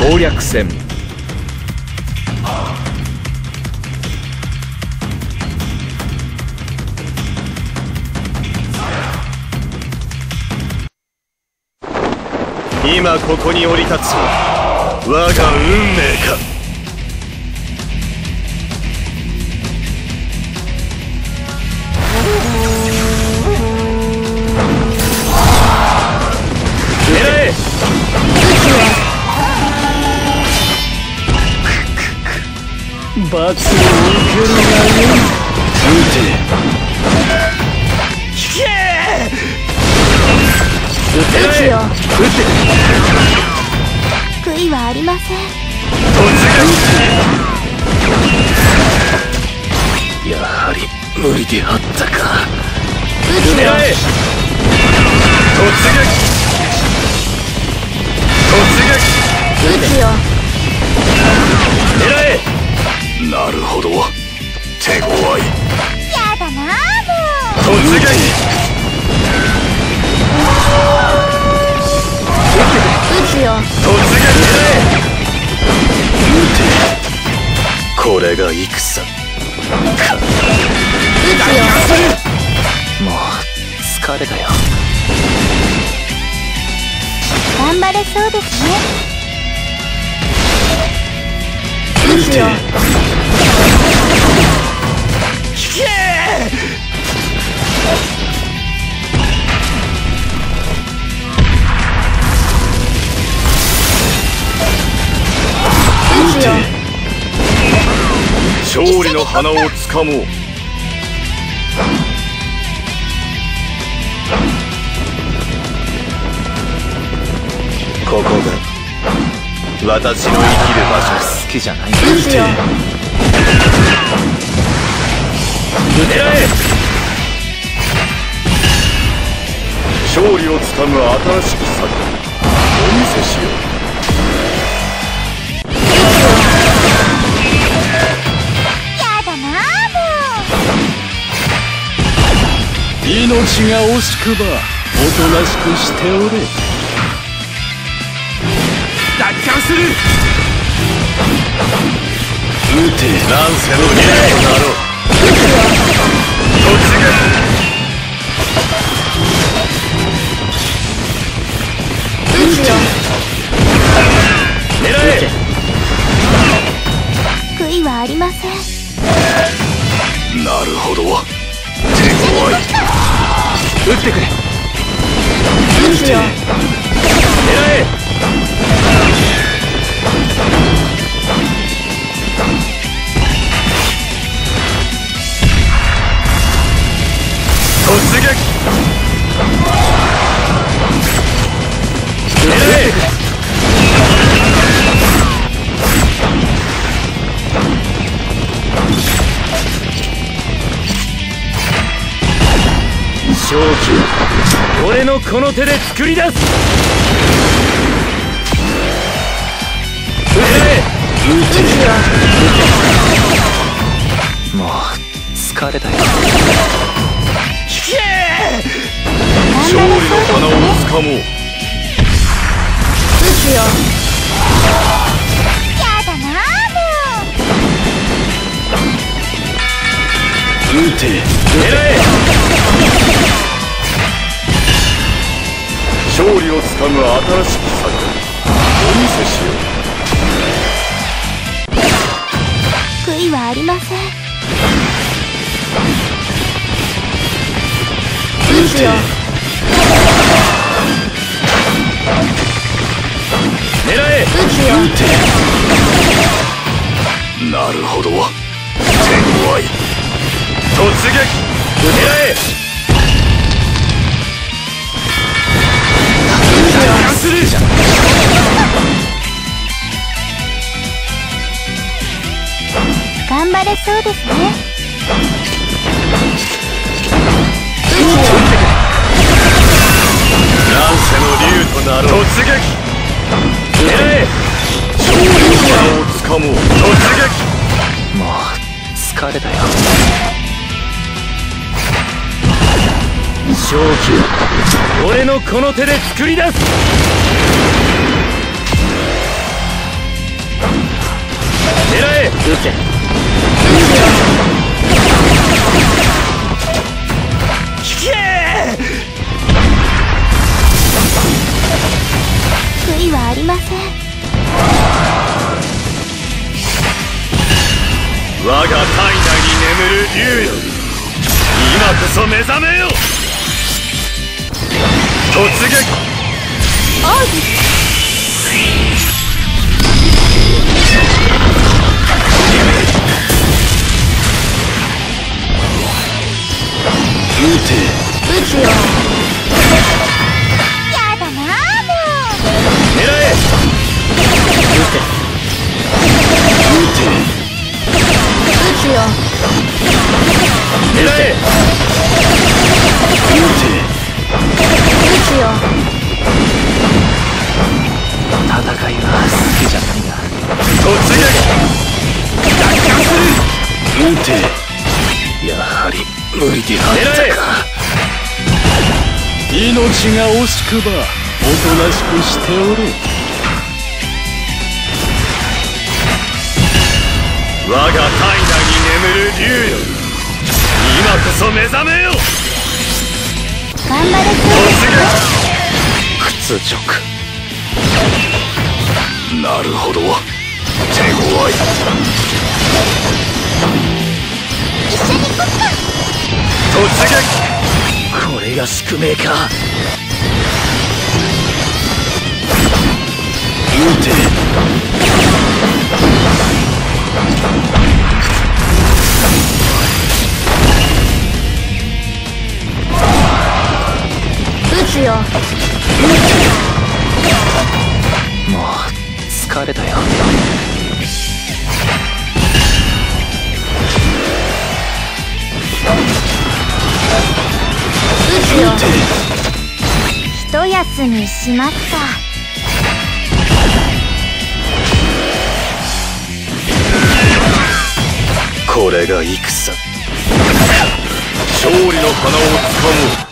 攻略戦。 今ここに降り立つ我が運命か。 狙え。 罰を受けるがよい。 撃て。 引け。 撃つよ。 撃て。 悔いはありません。 やはり無理であったか。 撃つよ。 狙え。 撃つよ。 狙え。 なるほど、手強い。 やだなもう。 突撃。 撃つよ。 突撃。撃て。これが戦か。 撃つよ。 もう疲れたよ。 頑張れそうですね。撃つよ。 引け。 撃つよ。 勝利の花をつかもう。ここが私の生きる場所。好きじゃない。 撃つよ。 狙え。 勝利をつかむ新しき策、お見せしよう。 やだなもう。 命が惜しくばおとなしくしておれ。 奪還する。 撃て。乱世のリレーとなろう。突撃。 撃つよ。 狙え。 悔いはありません。 なるほど、手強い。 撃ってくれ。 撃つよ。 狙え。 突撃。 狙え。勝機、俺のこの手で作り出す。撃て。 撃つよ。 もう疲れたよ。 引け。 勝利の花をつかもう。 撃つよ。やだなもう。 撃て。 狙え。 勝利をつかむ新しき策、お見せしよう。 悔いはありません。撃つよ。 狙え。 撃つよ。 撃て。なるほど、手強い。突撃。 狙え。奪還する。 頑張れそうですね。 乱世の竜となろう。突撃。 狙え。 勝利の花をつかもう。突撃。もう疲れたよ。 勝機、俺のこの手で作り出す。 狙え。 撃て。 引け。 悔いはありません。 我が体内に眠る竜よ、今こそ目覚めよ。突撃。 王子。 撃て。 撃つよ。やだなあ、もう。 狙え。 撃て。撃て。 撃つよ。 狙え。 撃て。 撃つよ。 戦いは好きじゃないが。 突撃。奪還する。 撃て。やはり無理であったか。命が惜しくばおとなしくしておる。 我が体内に眠る竜よ、今こそ目覚めよ。 頑張れそうですね。 屈辱。なるほど、手強い。 一緒に行こっか。 突撃。 これが宿命か。撃て。 撃つよ。 もう疲れたよ。 撃つよ。 撃て。 一休みしますか。 これが戦。勝利の花をつかもう。